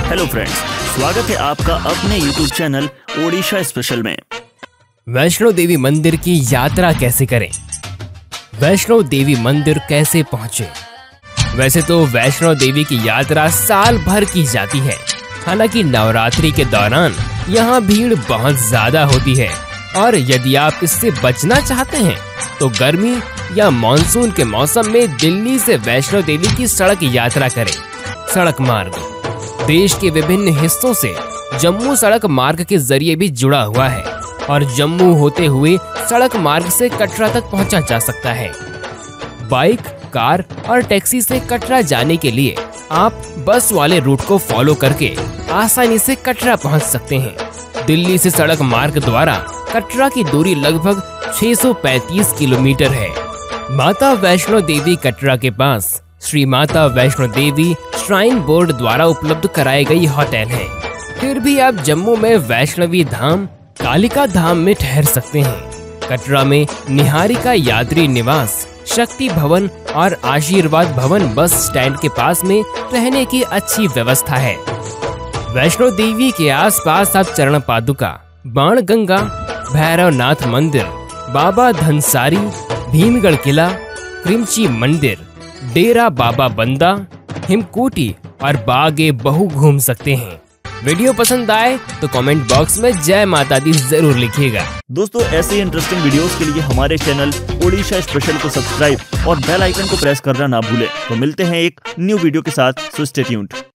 Hello friends, स्वागत है आपका अपने YouTube चैनल ओडिशा स्पेशल में। वैष्णो देवी मंदिर की यात्रा कैसे करें? वैष्णो देवी मंदिर कैसे पहुंचे? वैसे तो वैष्णो देवी की यात्रा साल भर की जाती है, हालांकि नवरात्रि के दौरान यहाँ भीड़ बहुत ज्यादा होती है और यदि आप इससे बचना चाहते हैं तो गर्मी या मानसून के मौसम में दिल्ली से वैष्णो देवी की सड़क यात्रा करें। सड़क मार्ग देश के विभिन्न हिस्सों से जम्मू सड़क मार्ग के जरिए भी जुड़ा हुआ है और जम्मू होते हुए सड़क मार्ग से कटरा तक पहुंचा जा सकता है। बाइक, कार और टैक्सी से कटरा जाने के लिए आप बस वाले रूट को फॉलो करके आसानी से कटरा पहुंच सकते हैं। दिल्ली से सड़क मार्ग द्वारा कटरा की दूरी लगभग 635 किलोमीटर है। माता वैष्णो देवी कटरा के पास श्री माता वैष्णो देवी श्राइन बोर्ड द्वारा उपलब्ध कराई गई होटल है। फिर भी आप जम्मू में वैष्णवी धाम, कालिका धाम में ठहर सकते हैं। कटरा में निहारिका यात्री निवास, शक्ति भवन और आशीर्वाद भवन बस स्टैंड के पास में रहने की अच्छी व्यवस्था है। वैष्णो देवी के आसपास आप चरण पादुका, बाणगंगा, भैरवनाथ मंदिर, बाबा धनसारी, भीमगढ़ किला, क्रिमची मंदिर, डेरा बाबा बंदा, हिमकोटी और बागे बहु घूम सकते हैं। वीडियो पसंद आए तो कमेंट बॉक्स में जय माता दी जरूर लिखिएगा। दोस्तों, ऐसे इंटरेस्टिंग वीडियोस के लिए हमारे चैनल ओडिशा स्पेशल को सब्सक्राइब और बेल आइकन को प्रेस करना ना भूलें। तो मिलते हैं एक न्यू वीडियो के साथ, सो स्टे ट्यून्ड।